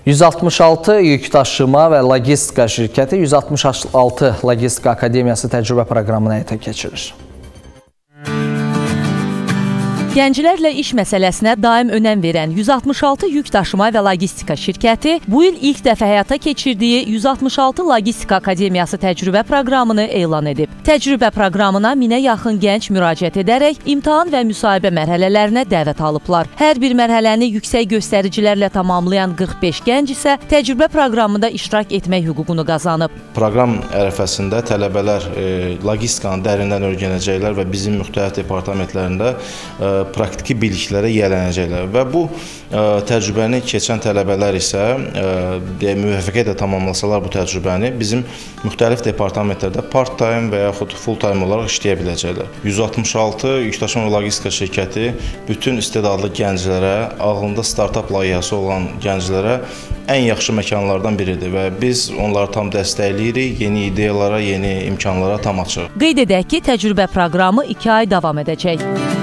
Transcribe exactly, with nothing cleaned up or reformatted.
yüz altmış altı yük daşıma və logistika şirkəti yüz altmış altı Logistika Akademiyası təcrübə proqramını həyata keçirir. Gənclərlə iş məsələsinə daim önəm verən yüz altmış altı yük daşıma və logistika şirkəti bu il ilk dəfə həyata keçirdiyi yüz altmış altı Logistika Akademiyası təcrübə proqramını elan edib. Təcrübə proqramına minə yaxın gənc müraciət edərək imtahan və müsahibə mərhələlərinə dəvət alıblar. Hər bir mərhələni yüksək göstəricilərlə tamamlayan qırx beş gənc isə təcrübə proqramında iştirak etmək hüququnu qazanıb. Proqram ərəfəsində tələbələr e, logistikanı dərindən öyrənəcəklər və bizim müxtəlif departamentlərində e, praktiki biliklərə yiyələnəcəklər və bu ə, təcrübəni keçən tələbələr isə ə, müvəffəqiyyətlə tamamlasalar bu təcrübəni bizim müxtəlif departamentlərdə part-time və yaxud full-time olaraq işləyə biləcəklər. yüz altmış altı Yükdaşıma və Logistika şirkəti bütün istedadlı gənclərə, ağlında startap layihəsi olan gənclərə ən yaxşı məkanlardan biridir və biz onları tam dəstəkləyirik, yeni ideyalara, yeni imkanlara tam açırıq. Qeyd edək ki, təcrübə proqramı iki ay davam edəcək.